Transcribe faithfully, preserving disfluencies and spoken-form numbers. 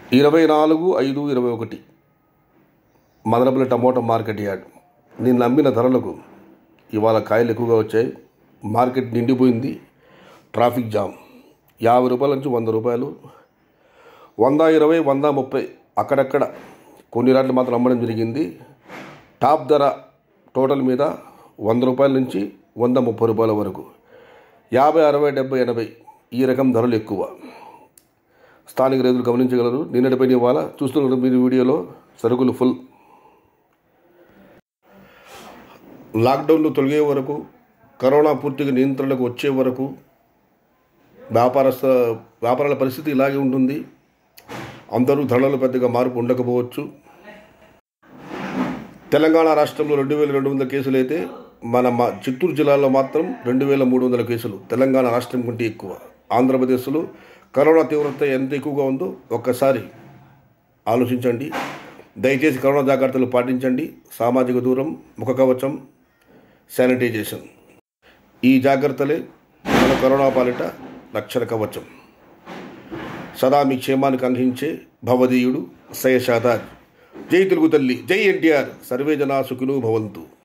ఇరవై నాలుగు ఐదు ఇరవై ఒకటి మదనపల్లి టమోటో మార్కెట్ యార్డ్. నేను నమ్మిన ధరలకు ఇవాళ కాయలు ఎక్కువగా వచ్చాయి. మార్కెట్ నిండిపోయింది. Traffic jam. యాభై రూపాయల నుంచి వంద రూపాయలు, వంద ఇరవై వంద ముప్పై అక్కడక్కడ కొన్ని రాట్లు మాత్రం అమ్మడం జరిగింది. టాప్ ధర టోటల్ మీద వంద రూపాయల నుంచి వంద ముప్పై రూపాయల వరకు, యాభై అరవై డెబ్బై ఎనభై ఈ రకం ధరలు ఎక్కువ. స్థానిక రైతులు గమనించగలరు. నిన్నటిపై ఇవాళ చూస్తున్నారు మీరు వీడియోలో సరుకులు ఫుల్. లాక్డౌన్లు తొలగే వరకు, కరోనా పూర్తిగా నియంత్రణకు వచ్చే వరకు వ్యాపారస్థ వ్యాపారాల పరిస్థితి ఇలాగే ఉంటుంది. అందరూ ధరలు పెద్దగా మార్పు ఉండకపోవచ్చు. తెలంగాణ రాష్ట్రంలో రెండు వేల రెండు వందల కేసులు అయితే మన మా చిత్తూరు జిల్లాలో మాత్రం రెండు వేల మూడు వందల కేసులు. తెలంగాణ రాష్ట్రం కంటే ఎక్కువ. ఆంధ్రప్రదేశ్లో కరోనా తీవ్రత ఎంత ఎక్కువగా ఉందో ఒక్కసారి ఆలోచించండి. దయచేసి కరోనా జాగ్రత్తలు పాటించండి. సామాజిక దూరం, ముఖ కవచం, శానిటైజేషన్, ఈ జాగ్రత్తలే మన కరోనా పాలిట రక్షణ కవచం. సదా మీ క్షేమానికి అందించే భవదీయుడు సయ్యద్ షాహతాజ్. జై తెలుగు తల్లి, జై ఎన్టీఆర్. సర్వే జనా సుఖినో భవంతు.